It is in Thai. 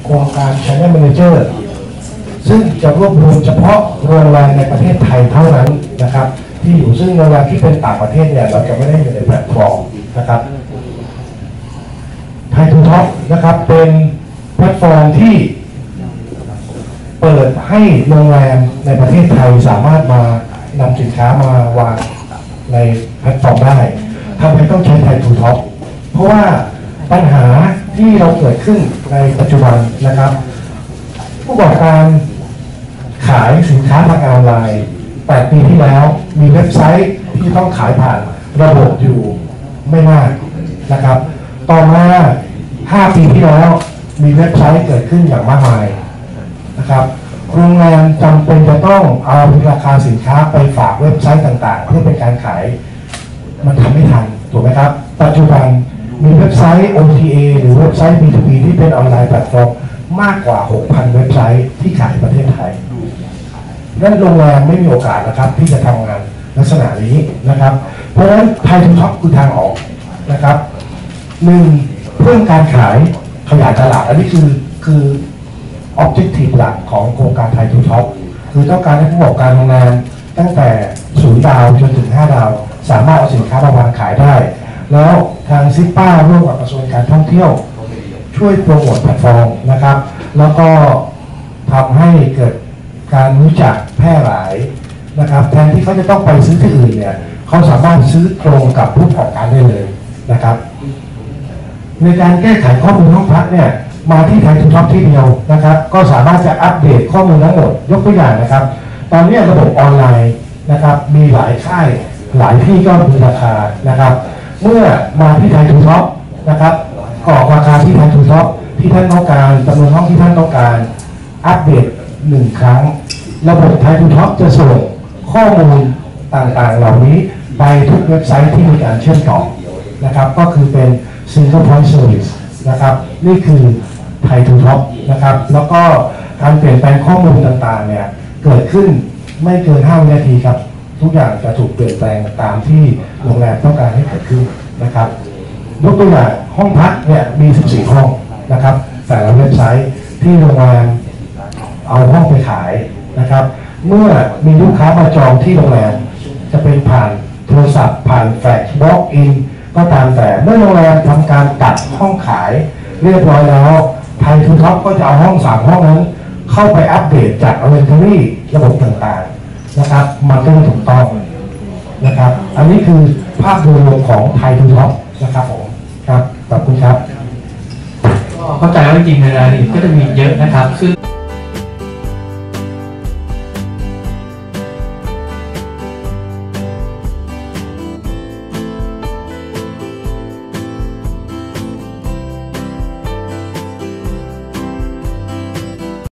ครงการ Channel Manager ซึ่งจะรวบรวมเฉพาะโรงแรมในประเทศไทยเท่านั้นนะครับที่อยู่ซึ่งโรงแรมที่เป็นต่างประเทศเนี่ยเราจะไม่ได้อยู่ในแพลตฟอร์มนะครับไทยทูท็อปนะครับเป็นแพลตฟอร์มที่เปิดให้โรงแรมในประเทศไทยสามารถมานำสินค้ามาวางในแพลตฟอร์มได้ทำไมต้องใช้ไทยทูท็อปเพราะว่าปัญหาที่เราเกิดขึ้นในปัจจุบันนะครับผู้ประกอบการขายสินค้าทางออนไลน์8 ปีที่แล้วมีเว็บไซต์ที่ต้องขายผ่านระบบอยู่ไม่มากนะครับต่อมา5 ปีที่แล้วมีเว็บไซต์เกิดขึ้นอย่างมากมายนะครับโรงแรมจำเป็นจะต้องเอาราคาสินค้าไปฝากเว็บไซต์ต่างๆเพื่อเป็นการขายมันทำไม่ทันถูกไหมครับปัจจุบันมีเว็บไซต์ OTA หรือเว็บไซต์ B2B ที่เป็นออนไลน์แพลตฟอร์มมากกว่า 6,000 เว็บไซต์ที่ขายในประเทศไทยนั่นโรงแรมไม่มีโอกาสนะครับที่จะทำงานลักษณะนี้นะครับเพราะฉะนั้นไทยทูท็อปคือทางออกนะครับ1เพิ่มการขายขยายตลาดอันนี้คือ objective หลักของโครงการไทยทูท็อปคือต้องการให้ผู้ประกอบการโรงแรมตั้งแต่0 ดาวจนถึง5 ดาวสามารถเอาสินค้ามาวางขายได้แล้วทางซิป้าร่วมกับกระทรวงการท่องเที่ยวช่วยโปรโมทแพลตฟอร์มนะครับแล้วก็ทำให้เกิดการรู้จักแพร่หลายนะครับแทนที่เขาจะต้องไปซื้อที่อื่นเนี่ยเขาสามารถซื้อตรงกับผู้ประกอบการได้เลยนะครับในการแก้ไขข้อมูลห้องพักเนี่ยมาที่ไทยทูท็อปที่เดียวนะครับก็สามารถจะอัปเดตข้อมูลทั้งหมดยกตัวอย่างนะครับตอนนี้ระบบออนไลน์นะครับมีหลายค่ายหลายที่ก็มีราคานะครับเมื่อมาที่ไทยทูท็อปนะครับกรอกราคาที่ไทยทูท็อปที่ท่านต้องการจำนวนห้องที่ท่านต้องการอัปเดต1 ครั้งระบบไทยทูท็อปจะส่งข้อมูลต่างๆเหล่านี้ไปทุกเว็บไซต์ที่มีการเชื่อมต่อนะครับก็คือเป็น Single Point Service นะครับนี่คือไทยทูท็อปนะครับแล้วก็การเปลี่ยนแปลงข้อมูลต่างๆเนี่ยเกิดขึ้นไม่เกิน5 วินาทีครับทุกอย่างจะถูกเปลี่ยนแปลงตามที่โรงแรมต้องการให้เกิดขึ้นนะครับยกตัวอย่างห้องพักเนี่ยมี14 ห้องนะครับแต่ละเว็บไซต์ที่โรงแรมเอาห้องไปขายนะครับเมื่อมีลูกค้ามาจองที่โรงแรมจะเป็นผ่านโทรศัพท์ผ่านแฟกซ์บล็อกอินก็ตามแต่เมื่อโรงแรมทำการตัดห้องขายเรียบร้อยแล้วไทยทูท็อปก็จะเอาห้อง3 ห้องนั้นเข้าไปอัปเดตจากinventoryระบบต่างๆนะครับมันก็จะถูกต้องนะครับอันนี้คือภาพโดยรวมของไทยทูท็อปนะครับผมครับขอบคุณครับเข้าใจว่าจริงๆในรายละเอียดก็จะมีเยอะนะครับซึ่ง